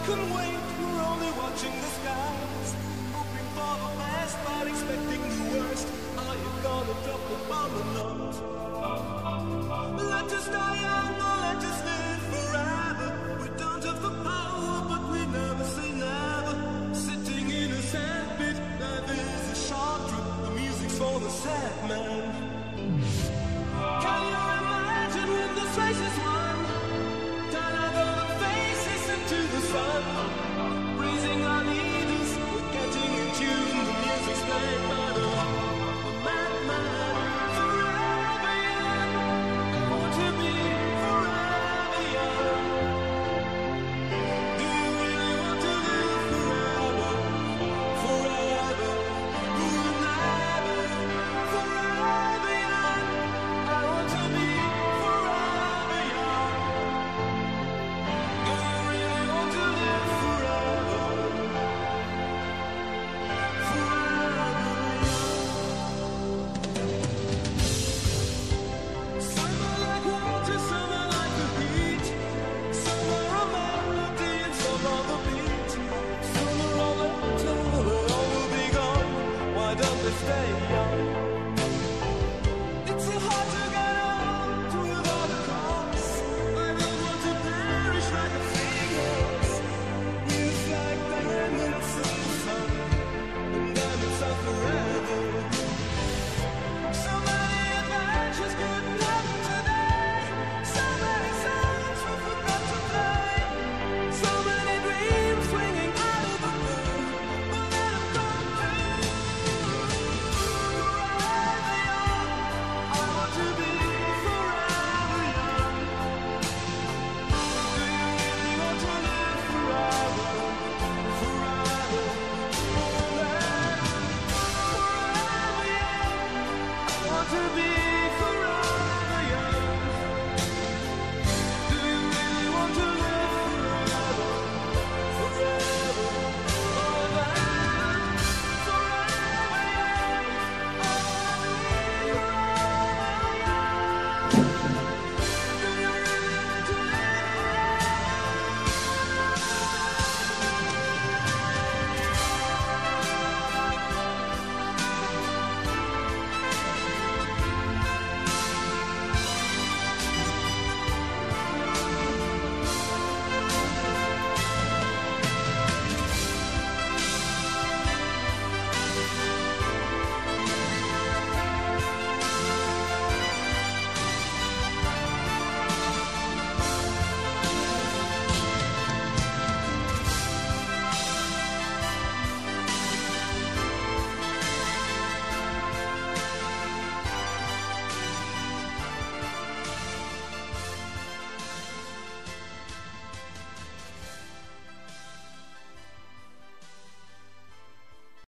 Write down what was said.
can wait, we're only watching the skies, hoping for the best but expecting the worst. Are you gonna drop the bomb or not? Let us die young or let us live forever. We don't have the power but we never say never. Sitting in a sandpit, life is a short trip. The music's for the sad man. Can you imagine when the face is wide?